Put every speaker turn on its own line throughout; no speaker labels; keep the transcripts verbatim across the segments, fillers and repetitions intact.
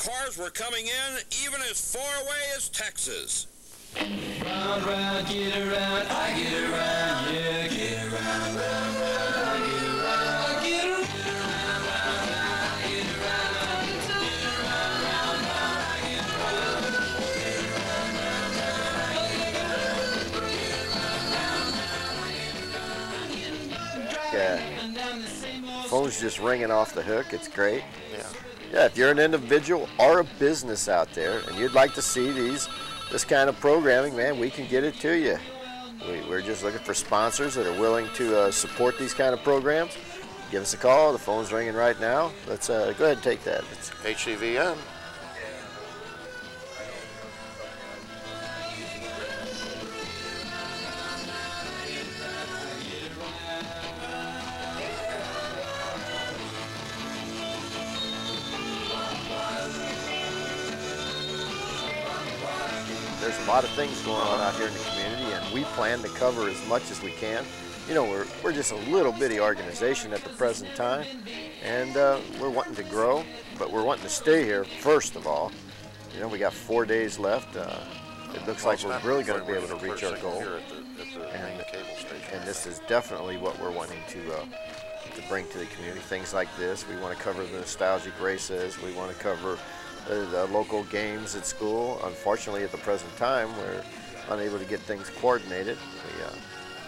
cars were coming in even as far away as Texas.
Round, round, get around, I get around, yeah, get around, round, round, I get around, I get around, round, round, I get around, get around, round, round, I get around, get around, round, round, I get around,
Yeah. Phone's just ringing off the hook. It's great. Yeah. Yeah, if you're an individual or a business out there and you'd like to see these this kind of programming, man, we can get it to you. We, we're just looking for sponsors that are willing to uh, support these kind of programs. Give us a call. The phone's ringing right now. Let's uh, go ahead and take that. It's
H C V N.
There's a lot of things going on out here in the community, and we plan to cover as much as we can. You know, we're, we're just a little bitty organization at the present time, and uh, we're wanting to grow, but we're wanting to stay here first of all. You know, we got four days left. Uh, it looks like we're really going to be able to reach our goal, and, and this is definitely what we're wanting to, uh, to bring to the community. Things like this. We want to cover the nostalgic races. We want to cover The, the local games at school. Unfortunately, at the present time, we're unable to get things coordinated. We, uh,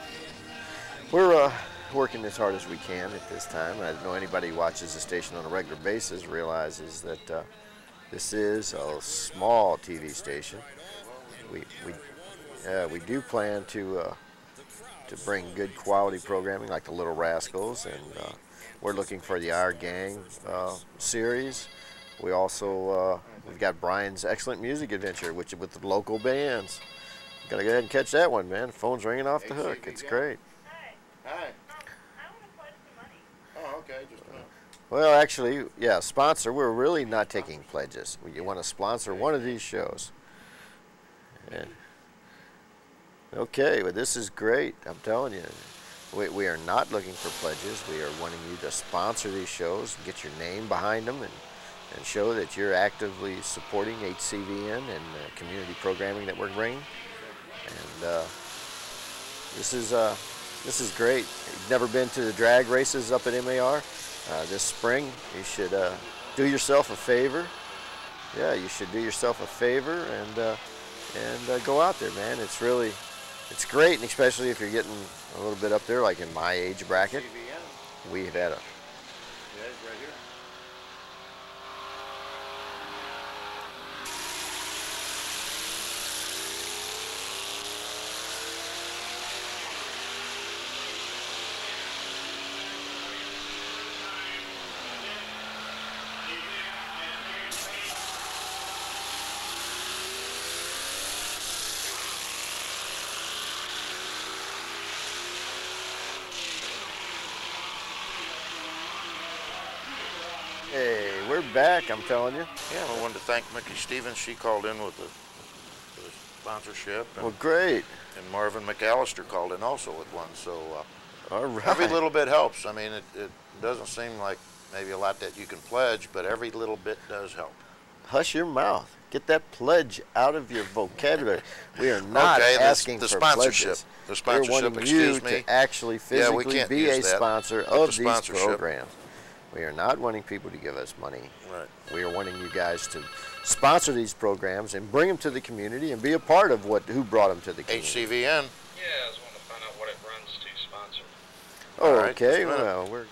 we're uh, working as hard as we can at this time. I know anybody who watches the station on a regular basis realizes that uh, this is a small T V station. We we uh, we do plan to uh, to bring good quality programming like the Little Rascals, and uh, we're looking for the Our Gang uh, series. We also, uh, we've got Brian's Excellent Music Adventure, which is with the local bands. Gotta go ahead and catch that one, man. Phone's ringing off the hook. It's great.
Hi. Hi.
I want to pledge some money.
Oh, okay. Just a minute.
Well, actually, yeah, sponsor. We're really not taking pledges. You want to sponsor one of these shows. And, okay, well, this is great. I'm telling you. We, we are not looking for pledges. We are wanting you to sponsor these shows, get your name behind them, and and show that you're actively supporting H C V N and uh, community programming that we're bringing. And uh, this is uh, this is great. You've never been to the drag races up at M A R uh, this spring? You should uh, do yourself a favor. Yeah, you should do yourself a favor and uh, and uh, go out there, man. It's really it's great, and especially if you're getting a little bit up there, like in my age bracket. We've had a Hey, we're back, I'm telling you.
Yeah, I wanted to thank Mickey Stevens. She called in with the, the sponsorship. And,
well, great.
And Marvin McAllister called in also with one. So uh,
all right.
Every little bit helps. I mean, it, it doesn't seem like maybe a lot that you can pledge, but every little bit does help.
Hush your mouth. Get that pledge out of your vocabulary. We are not
okay,
asking
the
for
sponsorship.
pledges.
The sponsorship,
We're wanting
excuse
you
me.
to actually physically
yeah, we can't
be
use
a
that,
sponsor
but
of
the
these
sponsorship.
programs. We are not wanting people to give us money.
Right.
We are wanting you guys to sponsor these programs and bring them to the community and be a part of what who brought them to the community.
H C V N.
Yeah, I just wanted to find out what it runs to sponsor.
Oh,
right,
okay. Well, we're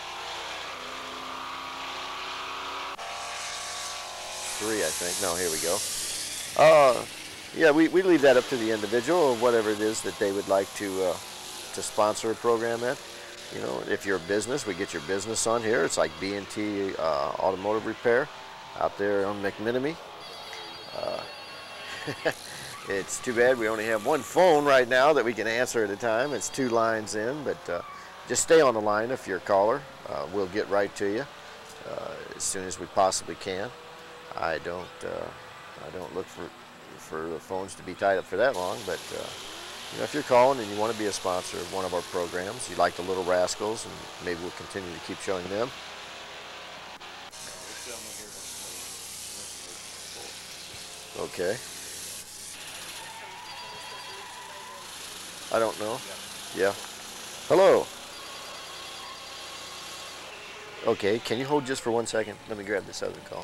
three, I think. No, here we go. Uh, yeah, we, we leave that up to the individual or whatever it is that they would like to uh, to sponsor a program at. You know, if you're a business, we get your business on here. It's like B and T uh, Automotive Repair out there on McMenemy. Uh, it's too bad we only have one phone right now that we can answer at a time. It's two lines in, but uh, just stay on the line if you're a caller. Uh, we'll get right to you uh, as soon as we possibly can. I don't, uh, I don't look for for the phones to be tied up for that long, but uh, you know, if you're calling and you want to be a sponsor of one of our programs, you like the Little Rascals, and maybe we'll continue to keep showing them. Okay. I don't know. Yeah. Hello. Okay, can you hold just for one second? Let me grab this other call.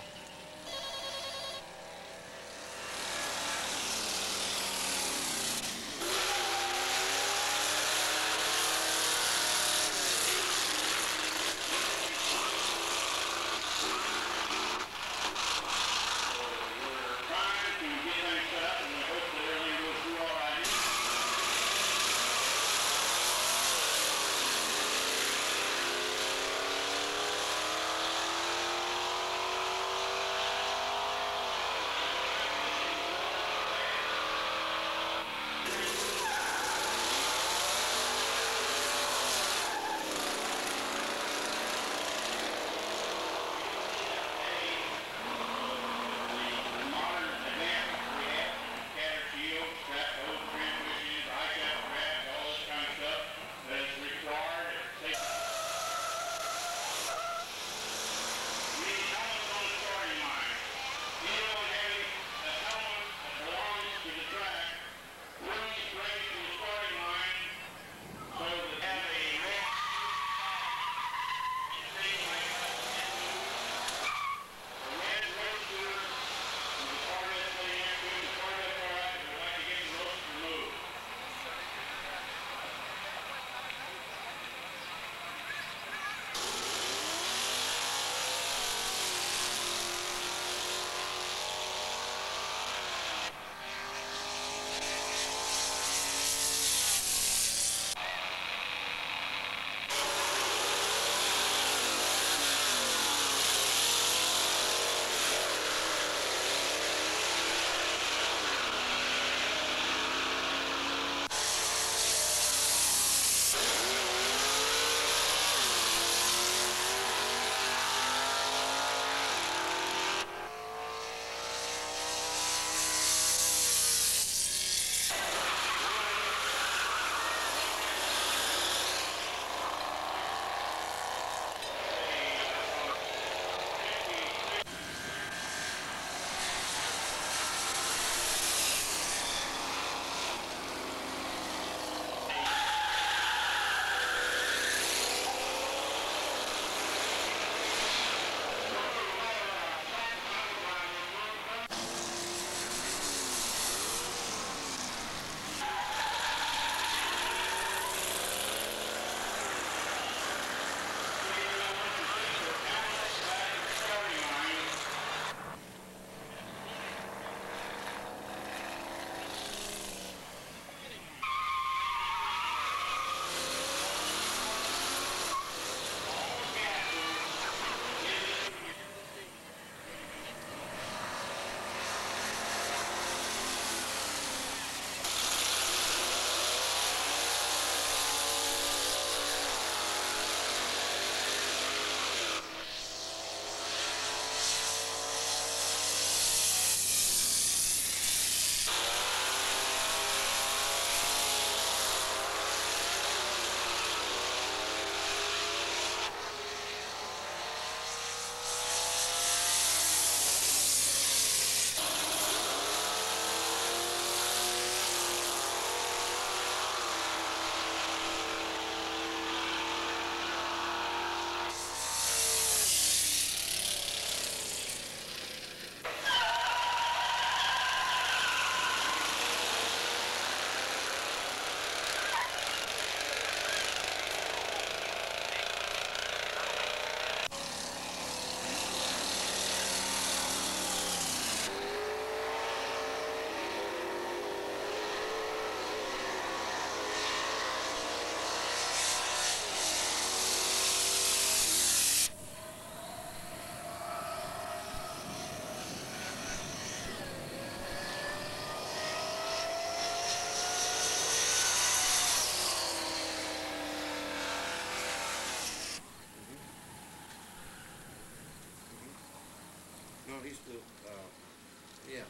he's still, uh, yeah.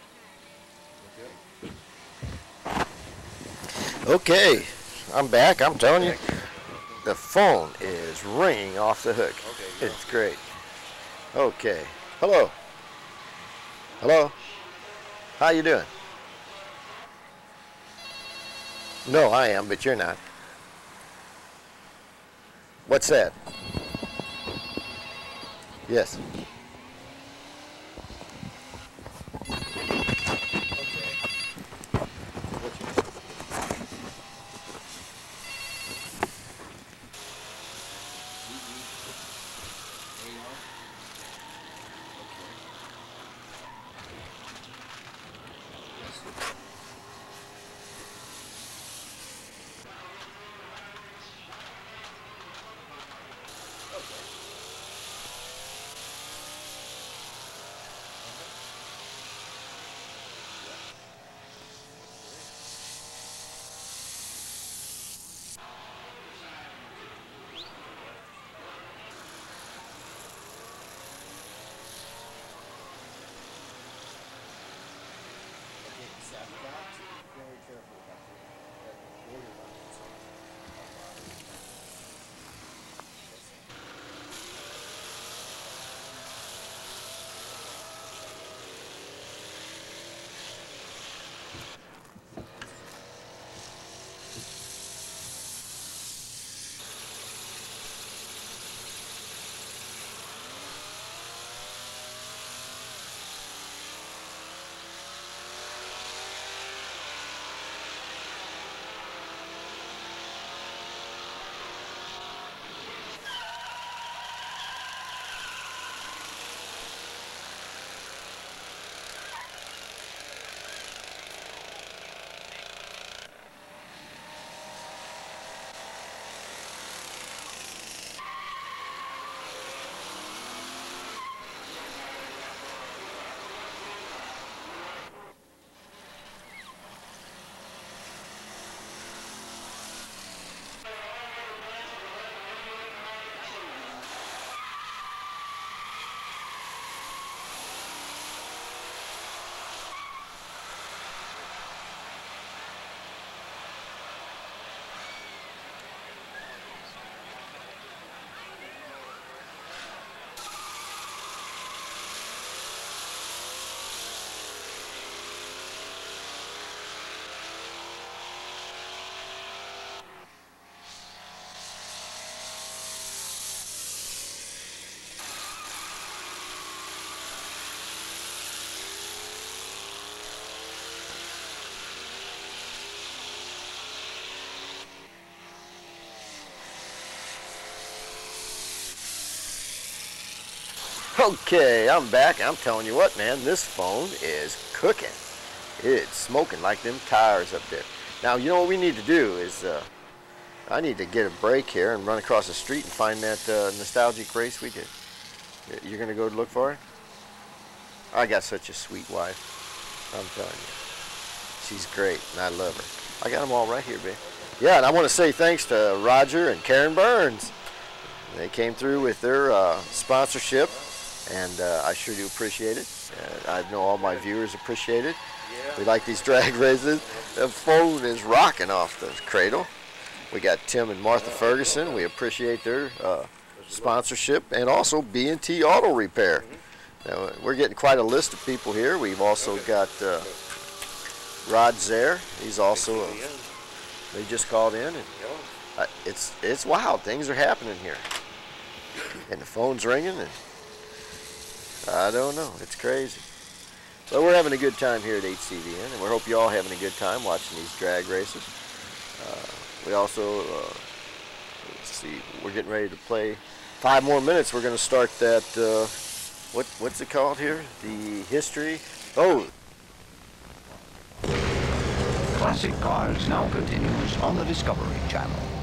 Okay.
Okay, I'm back. I'm telling you, the phone is ringing off the hook.
Okay,
It's great. Okay, hello. Hello? How you doing? No, I am, but you're not. What's that? Yes. Okay, I'm back. I'm telling you what, man, this phone is cooking. It's smoking like them tires up there. Now, you know what we need to do is, uh, I need to get a break here and run across the street and find that uh, nostalgic race we did. You're going to go look for it? I got such a sweet wife. I'm telling you. She's great, and I love her. I got them all right here, babe. Yeah, and I want to say thanks to Roger and Karen Burns. They came through with their uh, sponsorship, and uh, I sure do appreciate it. Uh, I know all my viewers appreciate it. We like these drag races. The phone is rocking off the cradle. We got Tim and Martha Ferguson. We appreciate their uh, sponsorship, and also B and T Auto Repair. Now, we're getting quite a list of people here. We've also got uh, Rod Zaire. He's also a, they just called in, and uh, it's it's wild. Things are happening here, and the phone's ringing, and I don't know. It's crazy. But we're having a good time here at H C V N, and we hope you all having a good time watching these drag races. Uh, we also, uh, let's see, we're getting ready to play five more minutes. We're going to start that, uh, what what's it called here? The history. Oh.
Classic Cars now continues on the Discovery Channel.